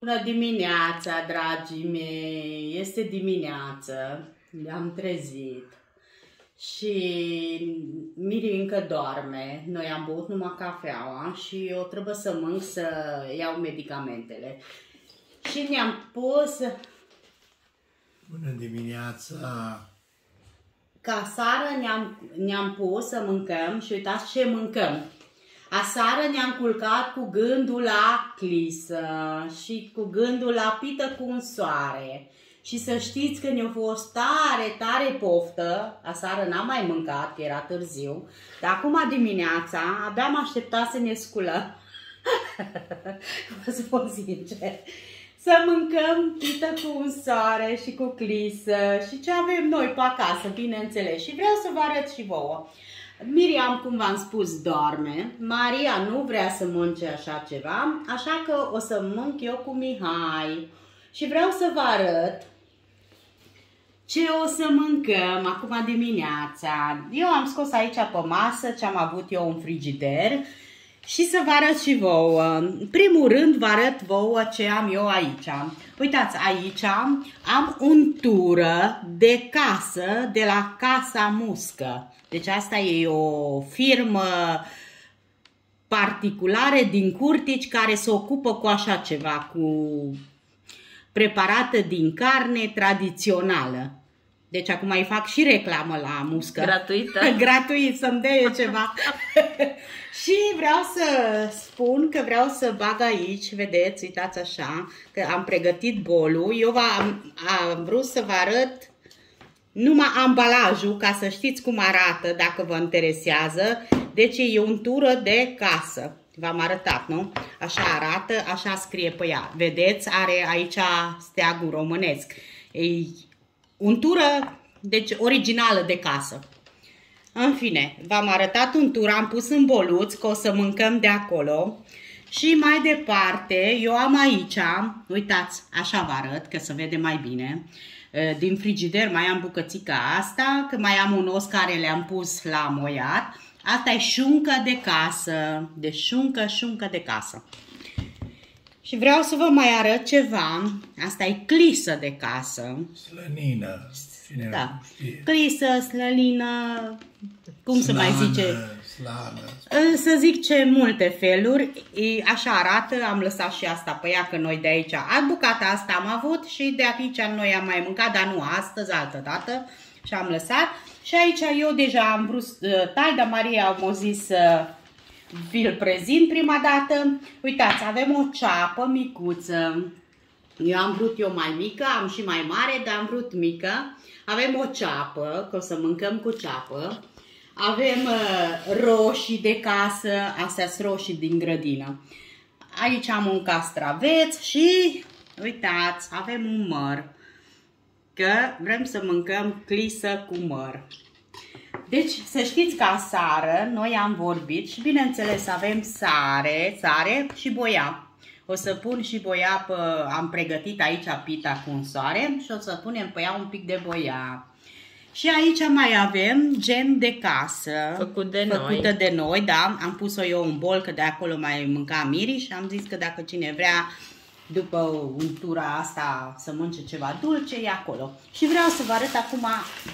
Bună dimineața, dragii mei! Este dimineață, ne-am trezit și Miri încă doarme. Noi am băut numai cafeaua și eu trebuie să mânc, să iau medicamentele. Și ne-am pus... Bună dimineața! Ca seară ne-am pus să mâncăm și uitați ce mâncăm. Aseară ne-am culcat cu gândul la clisă și cu gândul la pită cu un soare. Și să știți că ne-a fost tare poftă. Aseară n-am mai mâncat, că era târziu. Dar acum dimineața abia am așteptat să ne sculăm. Vă spun sincer. Să mâncăm pită cu un soare și cu clisă și ce avem noi pe acasă, bineînțeles. Și vreau să vă arăt și vouă. Miriam, cum v-am spus, doarme. Maria nu vrea să mănânce așa ceva, așa că o să mănânc eu cu Mihai. Și vreau să vă arăt ce o să mâncăm acum dimineața. Eu am scos aici pe masă ce am avut eu în frigider și să vă arăt și vouă. În primul rând vă arăt vouă ce am eu aici. Uitați, aici am untură de casă de la Casa Muscă. Deci asta e o firmă particulară din Curtici care se ocupă cu așa ceva, cu preparată din carne tradițională. Deci acum îi fac și reclamă la muscă. Gratuită. Gratuit, să-mi dea ceva. Și vreau să spun că vreau să bag aici, vedeți, uitați așa, că am pregătit bolul. Eu am vrut să vă arăt numai ambalajul, ca să știți cum arată, dacă vă interesează. Deci e untură de casă. V-am arătat, nu? Așa arată, așa scrie pe ea. Vedeți, are aici steagul românesc. E untură, deci originală de casă. În fine, v-am arătat untura, am pus în boluț, că o să mâncăm de acolo. Și mai departe, eu am aici, uitați, așa vă arăt, că se vede mai bine. Din frigider mai am bucățica asta, că mai am un os care le-am pus la moiat. Asta e șuncă de casă, de șuncă de casă. Și vreau să vă mai arăt ceva. Asta e clisă de casă. Slănină. Cine da. știe? Clisă, slănină, cum se mai zice? Slană. Să zic ce multe feluri. Așa arată, am lăsat și asta pe ea, că noi de aici, bucata asta am avut și de aici noi am mai mâncat, dar nu astăzi, altă dată. Și am lăsat. Și aici eu deja am vrut tai, dar Maria m-a zis să vi-l prezint prima dată. Uitați, avem o ceapă micuță. Eu am vrut eu mai mică, am și mai mare, dar am vrut mică. Avem o ceapă, că o să mâncăm cu ceapă. Avem roșii de casă, astea sunt roșii din grădină. Aici am un castraveț și, uitați, avem un măr. Că vrem să mâncăm clisă cu măr. Deci, să știți că aseară noi am vorbit și, bineînțeles, avem sare și boia. O să pun și boia, am pregătit aici pita cu un soare și o să punem pe ea un pic de boia. Și aici mai avem gem de casă. Făcută de noi, da. Am pus-o eu în bol, că de acolo mai mânca Miri și am zis că dacă cine vrea după untura asta să mănânce ceva dulce, e acolo. Și vreau să vă arăt acum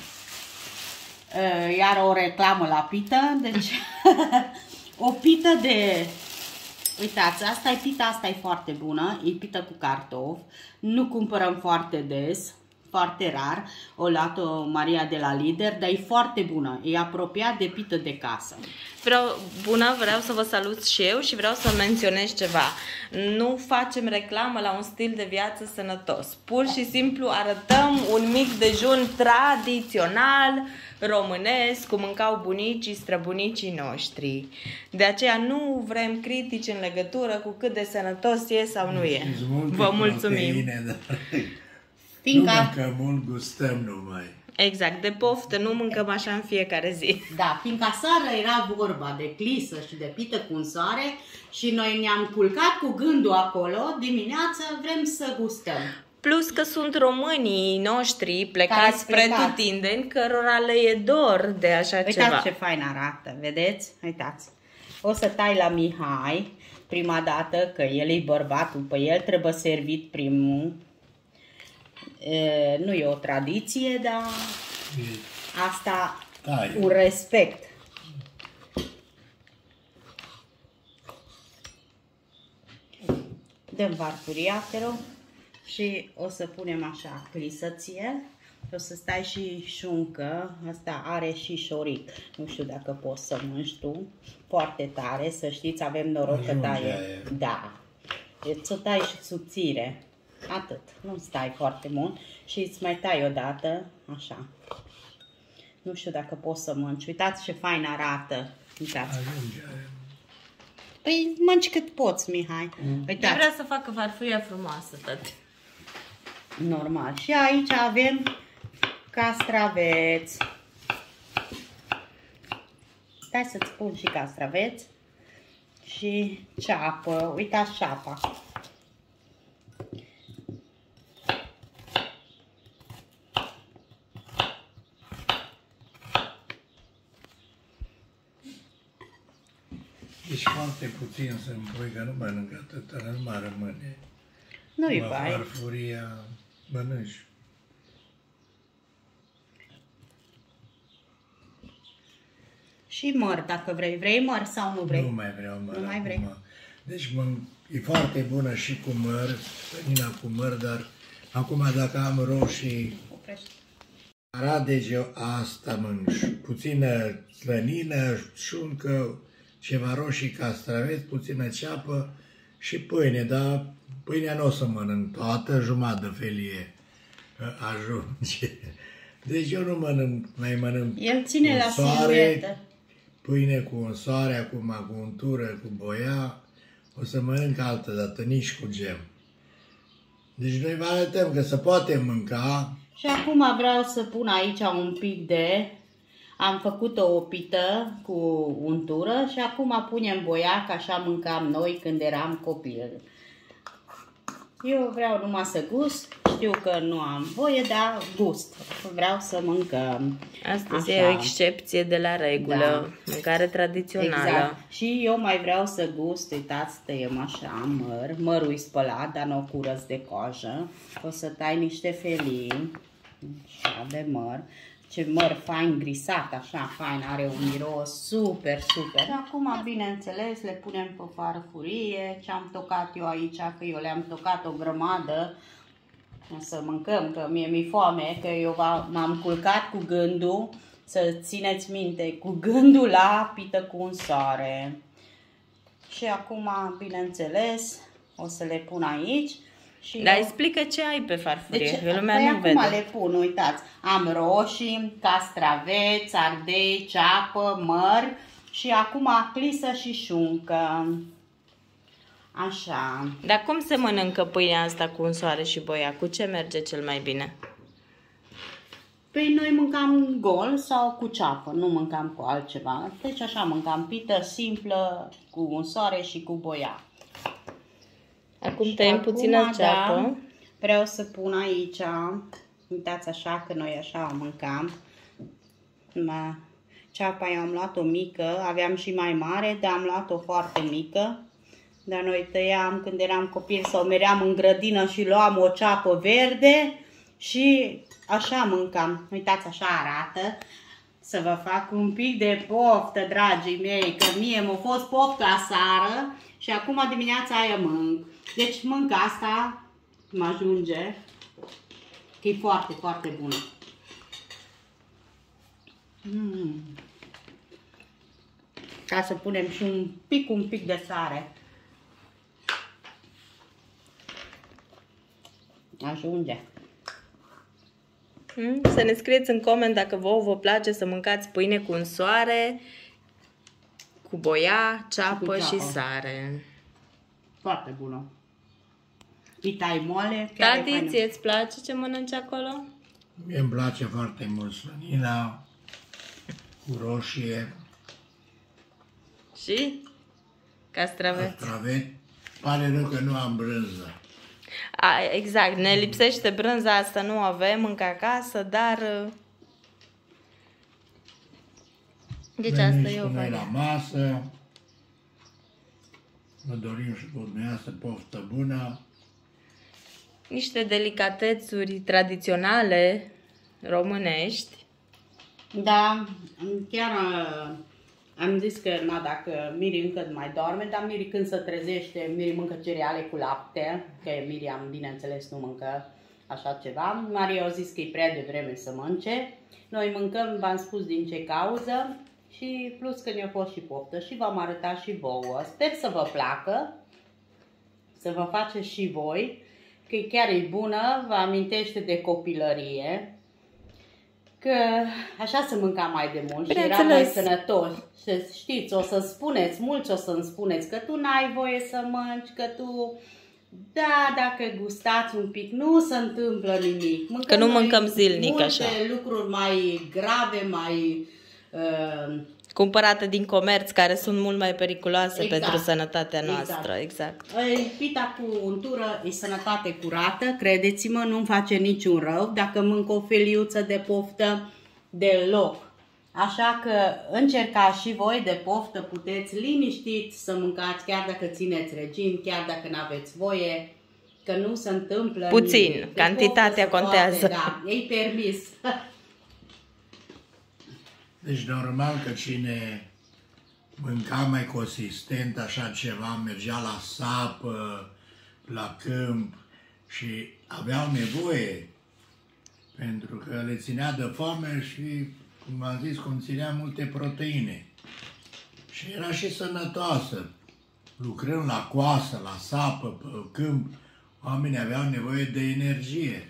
iar o reclamă la pită. Deci o pită de... Uitați, asta e pita, asta e foarte bună. E pită cu cartofi. Nu cumpărăm foarte des, foarte rar. O luat-o Maria de la Lider, dar e foarte bună. E apropiat de pită de casă. Vreau să vă salut și eu și vreau să menționez ceva. Nu facem reclamă la un stil de viață sănătos. Pur și simplu arătăm un mic dejun tradițional, românesc, cum mâncau bunicii, străbunicii noștri. De aceea nu vrem critici în legătură cu cât de sănătos e sau nu e. Vă mulțumim. Nu mâncăm mult, gustăm numai. Exact, de poftă, nu mâncăm așa în fiecare zi. Da, fiindcă aseară era vorba de clisă și de pită cu un soare și noi ne-am culcat cu gândul acolo, dimineață vrem să gustăm. Plus că sunt românii noștri plecați pretutindeni, cărora le e dor de așa ceva. Uitați ce fain arată, vedeți? Uitați. O să tai la Mihai. prima dată, că el e bărbatul, pe el trebuie servit primul. Nu e o tradiție, dar asta un respect. Dăm farfuria, te rog, și o să punem așa clisăție. O să stai și șuncă, asta are și șoric. Nu știu dacă poți să mânci tu, foarte tare, să știți, avem noroc că taie. Da, ți-o tai și subțire, atât, nu stai foarte mult și îți mai tai odată, așa. Nu știu dacă poți să mânci, uitați ce fain arată, uitați. Păi mânci cât poți, Mihai. Uitați. Eu vreau să facă farfuria frumoasă, tati. Normal. Și aici avem castraveți. Stai să-ți pun și castraveți și ceapă. Uitați ceapa. Deci foarte puțin să-mi pui, că nu mănânc atâta, nu mai rămâne. Nu-i bai. Farfuria mănânci. Și măr, dacă vrei. Vrei măr sau nu vrei? Nu mai vreau măr. Nu mai vrei? Acum. Deci e foarte bună și cu măr, slănina cu măr, dar acum dacă am roșii, Oprește. aradege, asta mănânci. Puțină slănină, șuncă, ceva roșii, castraveți, puțină ceapă și pâine, dar pâinea nu o să mănânc toată, jumătate de felie ajunge. Deci eu nu mănânc, mai mănânc El ține la soare, siluetă. pâine cu unsoare, acum cu untură, cu boia, o să mănânc altă dată, nici cu gem. Deci noi vă arătăm că se poate mânca. Și acum vreau să pun aici un pic de... Am făcut o opită cu untură și acum punem boiac, așa mâncam noi când eram copil. Eu vreau numai să gust, știu că nu am voie, dar gust. Vreau să mâncăm. Astăzi așa. e o excepție de la regulă, Da. mâncare tradițională. Exact. Și eu mai vreau să gust, uitați, tăiem așa măr. Mărul e spălat, dar nu o curăț de coajă. O să tai niște felii, așa, de măr. Ce măr fain grisat, așa, fain, are un miros super, super. Și acum, bineînțeles, le punem pe farfurie. Ce am tocat eu aici, că eu le-am tocat o grămadă. O să mâncăm, că mie mi-e foame, că eu m-am culcat cu gândul, să țineți minte, cu gândul la pită cu unsoare. Și acum, bineînțeles, o să le pun aici. Și Dar explică ce ai pe farfurie, deci, că lumea păi nu acum vede. le pun, uitați, am roșii, castraveți, ardei, ceapă, măr și acum clisă și șuncă. Așa. Dar cum se mănâncă pâinea asta cu unsoare și boia? Cu ce merge cel mai bine? Păi noi mâncam gol sau cu ceapă, nu mâncam cu altceva. Deci așa mâncam pită simplă, cu unsoare și cu boia. Acum tăiem puțină ceapă. Da, vreau să pun aici, uitați așa că noi așa mâncam. Ceapa eu am luat-o mică, aveam și mai mare, dar am luat-o foarte mică. Dar noi tăiam când eram copil sau meream în grădină și luam o ceapă verde și așa mâncam. Uitați, așa arată. Să vă fac un pic de poftă, dragii mei, că mie m-a fost poftă aseară și acum dimineața aia mânc. Deci mânc asta, mă ajunge, că e foarte, foarte bună. Ca să punem și un pic de sare. Ajunge. Să ne scrieți în coment dacă vă place să mâncați pâine cu unsoare, cu boia, ceapă și sare. Foarte bună. Pita e moale. Chiar e Tati, faină. ție îți place ce mănânci acolo? Mie îmi place foarte mult slănina cu roșie, Și? Castraveți. castraveți. Pare rău că nu am brânză. Exact, ne lipsește brânza asta, nu avem încă acasă, dar... Deci asta Veniți e cu o noi la masă. Vă dorim și dumneavoastră poftă bună. Niște delicatețuri tradiționale românești. Da, chiar am zis că, na, dacă Miri încă mai doarme, dar Miri când se trezește, Miri mâncă cereale cu lapte, că Miriam, bineînțeles, nu mâncă așa ceva. Maria a zis că e prea devreme să mănânce. Noi mâncăm, v-am spus din ce cauză, și plus că ne-a fost și poftă și v-am arătat și vouă. Sper să vă placă, să vă faceți și voi, că chiar e bună, vă amintește de copilărie, că așa se mânca mai de mult și era mai sănătos. Și știți, o să spuneți, mulți o să-mi spuneți că tu n-ai voie să mănânci, că tu... Da, dacă gustați un pic, nu se întâmplă nimic. Că nu mâncăm zilnic așa. Multe lucruri mai grave, mai... cumpărate din comerț, care sunt mult mai periculoase pentru sănătatea noastră. Exact. Pita cu untură e sănătate curată, credeți-mă, nu-mi face niciun rău dacă mânc o feliuță de poftă deloc. Așa că încercați și voi de poftă, puteți liniștit să mâncați, chiar dacă țineți regim, chiar dacă nu aveți voie, că nu se întâmplă puțin, nimic. Cantitatea contează. Da, e permis. Deci normal că cine mânca mai consistent așa ceva, mergea la sapă, la câmp și aveau nevoie, pentru că le ținea de foame și, cum am zis, conținea multe proteine. Și era și sănătoasă. Lucrând la coasă, la sapă, pe câmp, oamenii aveau nevoie de energie.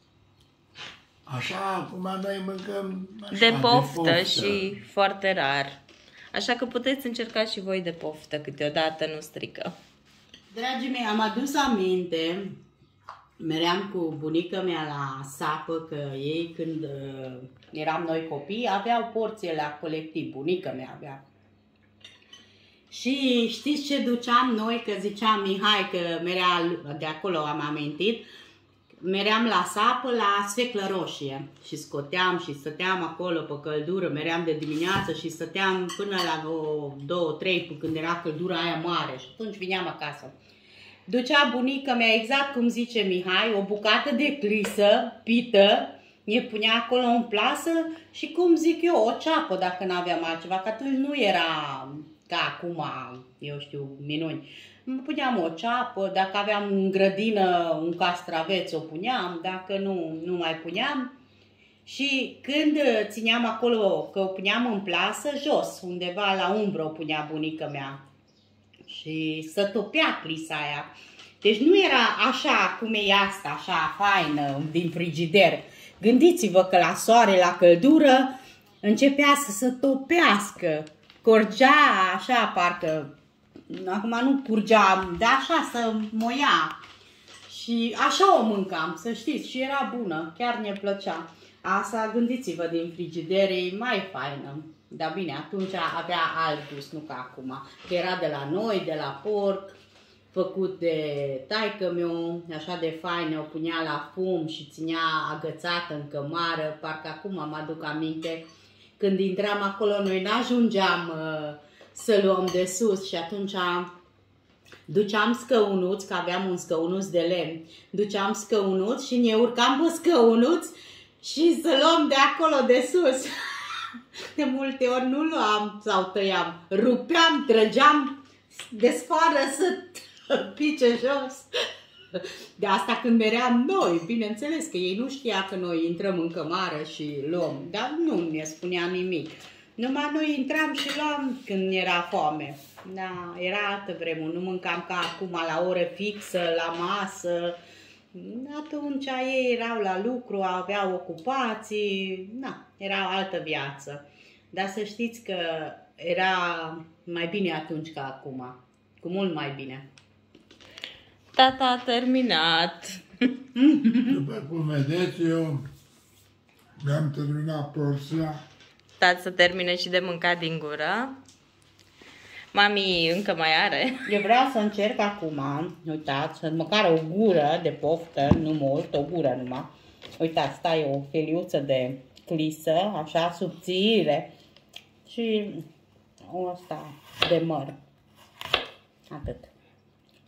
Așa cum noi mâncăm așa, de poftă și foarte rar. Așa că puteți încerca și voi de poftă, câteodată nu strică. Dragii mei, am adus aminte, meream cu bunica mea la sapă, că ei când eram noi copii aveau porție la colectiv, bunica mea avea. Și știți ce duceam noi, că ziceam Mihai, că merea de acolo am amintit, meream la sapă la sfeclă roșie și scoteam și stăteam acolo pe căldură, meream de dimineață și stăteam până la 2-3 când era căldura aia mare și atunci vineam acasă. Ducea bunica mea, exact cum zice Mihai, o bucată de clisă, pită, ne punea acolo în plasă și, cum zic eu, o ceapă dacă n-aveam altceva, că atunci nu era ca acum, eu știu, minuni. Puneam o ceapă, dacă aveam în grădină un castraveț o puneam, dacă nu mai puneam. Și când țineam acolo, că o puneam în plasă, jos, undeva la umbră o punea bunica mea. Și să topea clisa aia. Deci nu era așa cum e asta, așa faină, din frigider. Gândiți-vă că la soare, la căldură, începea să se topească. Corgea așa, parcă... Acum nu purgeam, dar așa să moia. Și așa o mâncam, să știți, și era bună, chiar ne plăcea. Asta, gândiți-vă, din frigider e mai faină. Dar bine, atunci avea alt gust, nu ca acum. Că era de la noi, de la porc, făcut de taică-miu, așa de fain, o punea la fum și ținea agățată în cămară. Parcă acum mă aduc aminte, când intram acolo, noi n-ajungeam să luăm de sus și atunci duceam scăunuți, că aveam un scăunuț de lemn, duceam scăunuți și ne urcam pe scăunuți și să luăm de acolo de sus. De multe ori nu luam sau tăiam, rupeam, trăgeam de sfoară să pice jos. De asta când meream noi, bineînțeles că ei nu știa că noi intrăm în cămară și luăm, dar nu ne spunea nimic. Numai noi intram și luam când era foame. Da, era altă vremuri, nu mâncam ca acum la oră fixă, la masă. Atunci ei erau la lucru, aveau ocupații, na, era altă viață. Dar să știți că era mai bine atunci ca acum, cu mult mai bine. Tata a terminat. După cum vedeți, eu mi-am terminat porția. Tata să termine și de mâncat din gură. Mami încă mai are. Eu vreau să încerc acum, uitați, măcar o gură de poftă, nu mult, o gură numai. Uitați, stai o feliuță de clisă, așa subțire și o asta de măr. Atât.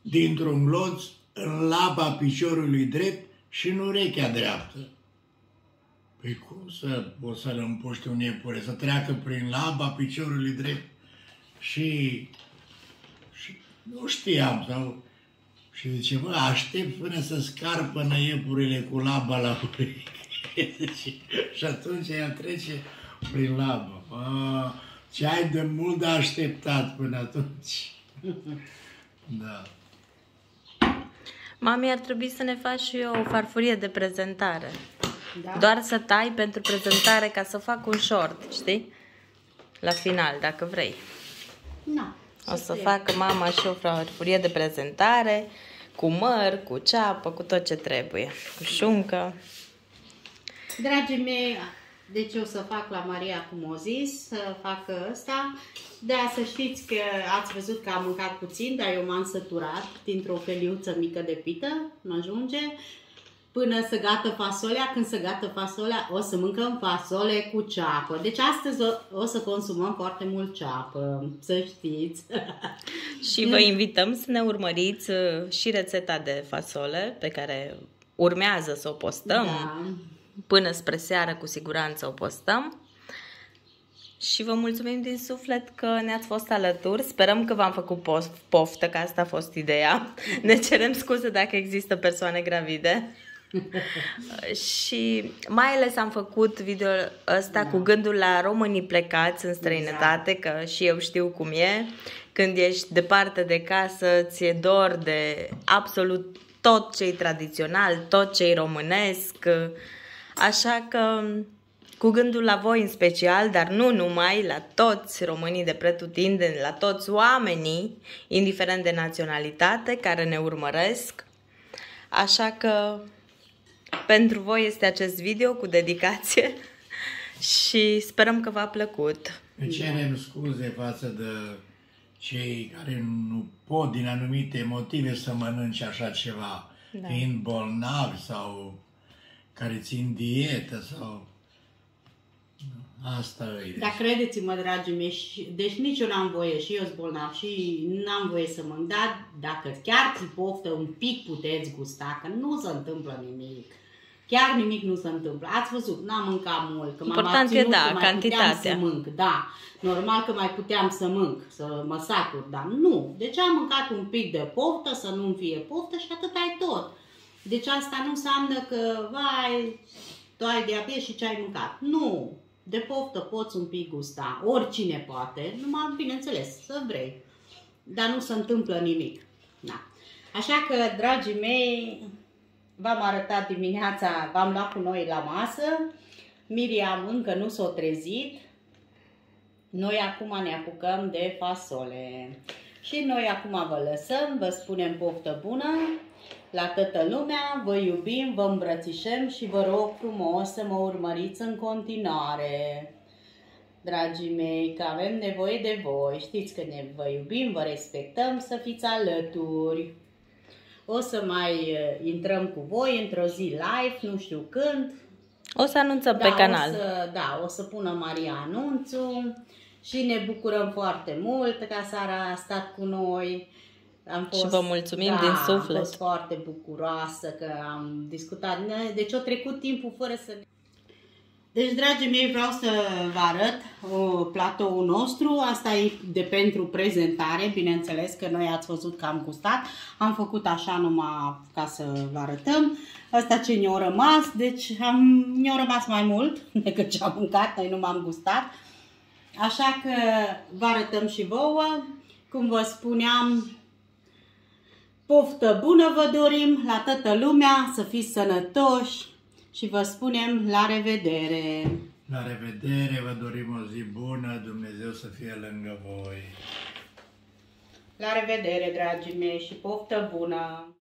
dintr-un gloț în laba piciorului drept și în urechea dreaptă. Păi cum o să-l împuște un iepure, să treacă prin laba piciorului drept și nu știam, și zice, bă, aștept până să scarpănă iepurile cu laba la ureche. Și atunci el trece prin labă. Ce ai de mult de așteptat până atunci. Da. Mami, ar trebui să ne faci și eu o farfurie de prezentare. Da? Doar să tai pentru prezentare ca să fac un short, știi? La final, dacă vrei. Na, O să facă mama și o farfurie de prezentare cu măr, cu ceapă, cu tot ce trebuie. Cu șuncă. Dragii mei, deci o să fac la Maria cum o zis, să fac ăsta. Da, să știți că ați văzut că am mâncat puțin, dar eu m-am săturat dintr-o feliuță mică de pită, nu ajunge, până să gată fasolea. Când se gată fasolea, o să mâncăm fasole cu ceapă. Deci astăzi o să consumăm foarte mult ceapă, să știți. Și vă invităm să ne urmăriți și rețeta de fasole pe care urmează să o postăm. Da. Până spre seară, cu siguranță o postăm. Și vă mulțumim din suflet că ne-ați fost alături. Sperăm că v-am făcut poftă, că asta a fost ideea. Ne cerem scuze dacă există persoane gravide. Și mai ales am făcut video ăsta cu gândul la românii plecați în străinătate, că și eu știu cum e. Când ești departe de casă, ți-e dor de absolut tot ce-i tradițional, tot ce-i românesc. Așa că, cu gândul la voi în special, dar nu numai, la toți românii de pretutindeni, la toți oamenii, indiferent de naționalitate, care ne urmăresc. Așa că, pentru voi este acest video cu dedicație și sperăm că v-a plăcut. Ne cerem scuze față de cei care nu pot, din anumite motive, să mănânce așa ceva, fiind bolnavi sau care țin dietă sau... Asta e. Dar credeți-mă, dragii mei, deci nici eu n-am voie, și eu sunt bolnav și n-am voie să mănânc, dar dacă chiar ți poftă un pic puteți gusta, că nu se întâmplă nimic. Chiar nimic nu se întâmplă. Ați văzut, n-am mâncat mult, că m-am abținut, că mai puteam să mânc. Da, normal că mai puteam să mânc, să mă satur, dar nu. Deci am mâncat un pic de poftă, să nu-mi fie poftă și atât ai tot. Deci asta nu înseamnă că, vai, tu ai diabet și ce ai mâncat. Nu, de poftă poți un pic gusta, oricine poate, numai, bineînțeles, să vrei. Dar nu se întâmplă nimic. Da. Așa că, dragii mei, v-am arătat dimineața, v-am luat cu noi la masă. Miriam încă nu s-a trezit. Noi acum ne apucăm de fasole. Și noi acum vă lăsăm, vă spunem poftă bună la toată lumea, vă iubim, vă îmbrățișăm și vă rog frumos să mă urmăriți în continuare. Dragii mei, că avem nevoie de voi, știți că ne vă iubim, vă respectăm, să fiți alături. O să mai intrăm cu voi într-o zi live, nu știu când. O să anunțăm pe canal. O să pună Maria anunțul și ne bucurăm foarte mult că seara a stat cu noi. Și vă mulțumim din suflet. Am fost foarte bucuroasă că am discutat. Deci a trecut timpul fără să... Deci, dragii mei, vreau să vă arăt platoul nostru. Asta e de pentru prezentare. Bineînțeles că noi ați văzut că am gustat. Am făcut așa numai ca să vă arătăm. Asta ce ne-a rămas. Deci ne-a rămas mai mult decât ce am mâncat. Noi nu m-am gustat. Așa că vă arătăm și vouă. Cum vă spuneam, poftă bună vă dorim la toată lumea. Să fiți sănătoși. Și vă spunem la revedere! La revedere, vă dorim o zi bună, Dumnezeu să fie lângă voi! La revedere, dragii mei, și poftă bună!